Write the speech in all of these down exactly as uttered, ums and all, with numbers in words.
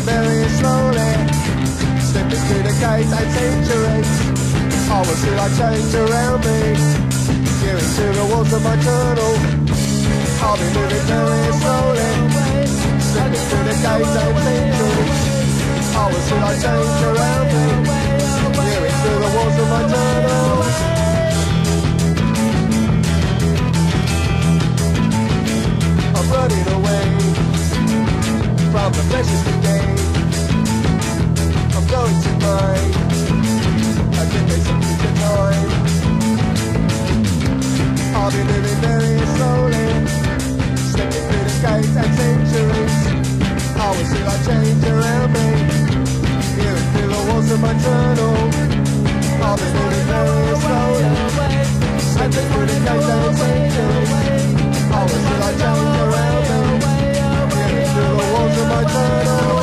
moving very slowly, slipping through the gates and centuries. I will see like change around me, peering through the walls of my tunnel. I'll be moving very slowly, slipping through the gates and centuries. I will see like change around me, peering through the walls of my tunnel. I'm running away from the pleasures we gain. I'm going to find a good place of future time. I'll be living very slowly, slipping through the gates and centuries. I will see like change around me, hearing through the walls of my tunnel. I'll be living very slowly, slipping through the gates and centuries. I will see like change around me, hearing through the walls of my tunnel.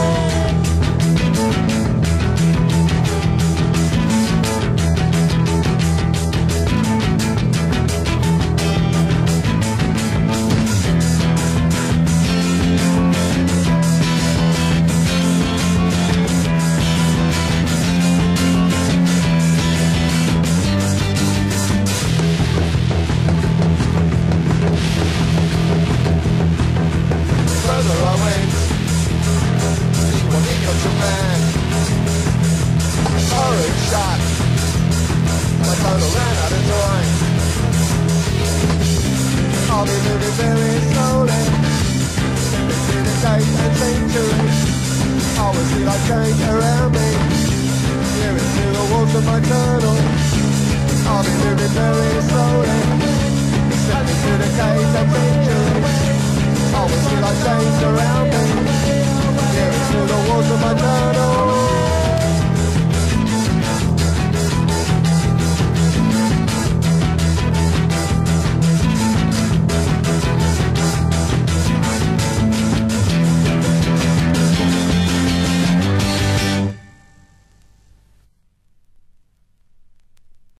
I'll be moving very slowly, slipping through the gates and centuries. I will see like change around me, hearing through the walls of my tunnel. I'll be moving very slowly, slipping through the gates and centuries. I will see like change around me,